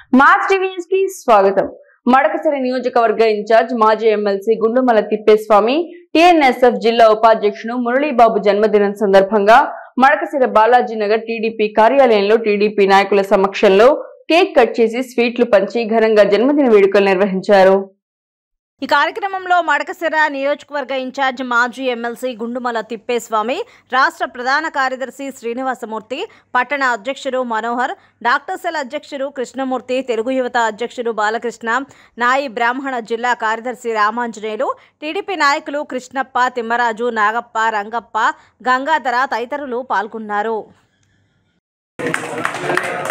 Mass TV news కి స్వాగతం. మడకసిర నియోజకవర్గ ఇన్ఛార్జ్ మాజీ ఎమ్మెల్సీ గుండుమల తిప్పేస్వామి టీఎన్ఎస్ఎఫ్ జిల్లా ఉపాధ్యక్షుడు మురళీబాబు జన్మదినం సందర్భంగా మడకసిర బాలాజీనగర్ టీడీపీ కార్యాలయంలో టీడీపీ నాయకుల సమక్షంలో కేక్ కట్ చేసి స్వీట్లు పంచి ఘనంగా జన్మదిన వేడుకలు నిర్వహించారు. ఈ కార్యక్రమంలో మడకసిర నియోజకవర్గ ఇన్ఛార్జ్ మాజీ ఎమ్మెల్సీ గుండుమల తిప్పేస్వామి, రాష్ట్ర ప్రధాన కార్యదర్శి శ్రీనివాసమూర్తి, పట్టణ అధ్యక్షుడు మనోహర్, డాక్టర్ సెల్ అధ్యక్షుడు కృష్ణమూర్తి, తెలుగు యువత అధ్యక్షుడు బాలకృష్ణ, నాయి బ్రాహ్మణ జిల్లా కార్యదర్శి రామాంజనేయులు, టీడీపీ నాయకులు కృష్ణప్ప, తిమ్మరాజు, నాగప్ప, రంగప్ప, గంగాధర తదితరులు పాల్గొన్నారు.